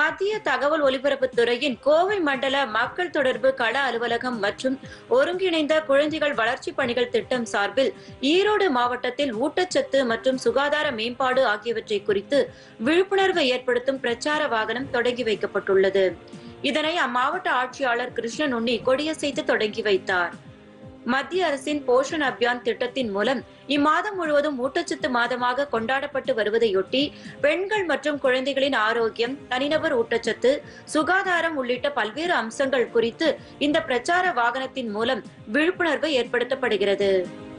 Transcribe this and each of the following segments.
மத்திய தகவல் ஒலிபரப்புத் துறையின் கோவை மண்டல மக்கள் தொடர்பு கள அலுவலகம் மற்றும் ஒருங்கிணைந்த குழந்தைகள் வளர்ச்சி பணிகள் திட்டம் சார்பில் ஈரோடு மாவட்டத்தில் ஊட்டச்சத்து மற்றும் சுகாதார மேம்பாடு ஆகியவற்றை குறித்து விழிப்புணர்வு ஏற்படுத்தும் பிரச்சார வாகனம் தொடங்கி வைக்கப்பட்டுள்ளது. இதனை அம்மாவட்ட ஆட்சியாளர் கிருஷ்ணன் உண்ணி கொடியசைத்து தொடங்கி வைத்தார். மத்திய அரசின் போஷன் அபியான் திட்டத்தின் மூலம் இம்மாதம் முழுவதும் ஊட்டச்சத்து மாதமாக கொண்டாடப்பட்டு வருவதையொட்டி பெண்கள் மற்றும் குழந்தைகளின் ஆரோக்கியம், தனிநபர் ஊட்டச்சத்து, சுகாதாரம் உள்ளிட்ட பல்வேறு அம்சங்கள் குறித்து இந்த பிரச்சார வாகனத்தின் மூலம் விழிப்புணர்வு ஏற்படுத்தப்படுகிறது.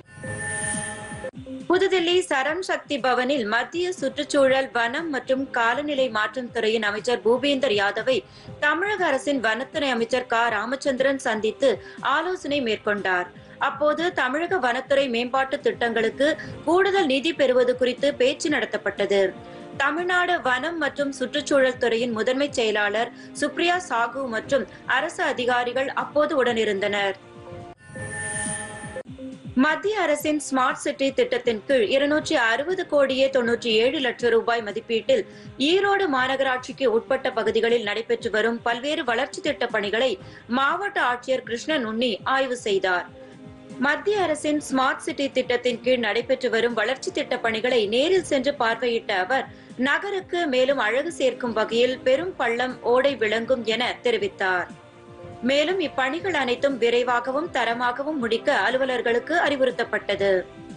புதுதில்லி சரண் சக்தி பவனில் மத்திய சுற்றுச்சூழல், வனம் மற்றும் காலநிலை மாற்றம் துறையின் அமைச்சர் பூபேந்தர் யாதவை தமிழக அரசின் வனத்துறை அமைச்சர் க. ராமச்சந்திரன் சந்தித்து ஆலோசனை மேற்கொண்டார். அப்போது தமிழக வனத்துறை மேம்பாட்டு திட்டங்களுக்கு கூடுதல் நிதி பெறுவது குறித்து பேச்சு நடத்தப்பட்டது. தமிழ்நாடு வனம் மற்றும் சுற்றுச்சூழல் துறையின் முதன்மை செயலாளர் சுப்ரியா சாகு மற்றும் அரசு அதிகாரிகள் அப்போது உடனிருந்தனர். மத்திய அரசின் ஸ்மார்ட் சிட்டி திட்டத்தின் கீழ் 260 கோடியே 97 லட்சம் ரூபாய் மதிப்பீட்டில் ஈரோடு மாநகராட்சிக்கு உட்பட்ட பகுதிகளில் நடைபெற்று வரும் பல்வேறு வளர்ச்சி திட்ட பணிகளை மாவட்ட ஆட்சியர் கிருஷ்ணன் உண்ணி ஆய்வு செய்தார். மத்திய அரசின் ஸ்மார்ட் சிட்டி திட்டத்தின் கீழ் நடைபெற்று வரும் வளர்ச்சி திட்ட பணிகளை நேரில் சென்று பார்வையிட்ட அவர் நகருக்கு மேலும் அழகு சேர்க்கும் வகையில் பெரும் பள்ளம், ஓடை விளங்கும் என தெரிவித்தார். மேலும் இப்பணிகள் அனைத்தும் விரைவாகவும் தரமாகவும் முடிக்க அலுவலர்களுக்கு அறிவுறுத்தப்பட்டது.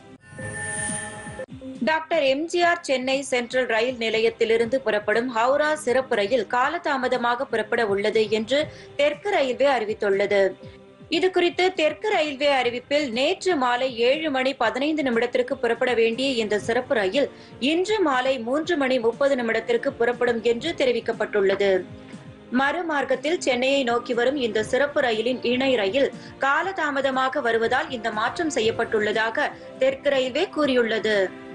Doctor MGR Chennai central rail நிலையத்திலிருந்து புறப்படும் ஹவுரா சிறப்பு ரயில் காலதாமதமாக புறப்பட உள்ளது என்று தெற்கு ரயில்வே அறிவித்துள்ளது. இதுகுறித்து தெற்கு ரயில்வே அறிவிப்பில் நேற்று மாலை 7:15 புறப்பட வேண்டிய இந்த சிறப்பு ரயில் இன்று மாலை 3:30 புறப்படும் என்று தெரிவிக்கப்பட்டுள்ளது. மறுமார்க்கத்தில் சென்னையை நோக்கி வரும் இந்த சிறப்பு ரயிலின் இணை ரயில் காலதாமதமாக வருவதால் இந்த மாற்றம் செய்யப்பட்டுள்ளதாக தெற்கு ரயில்வே கூறியுள்ளது.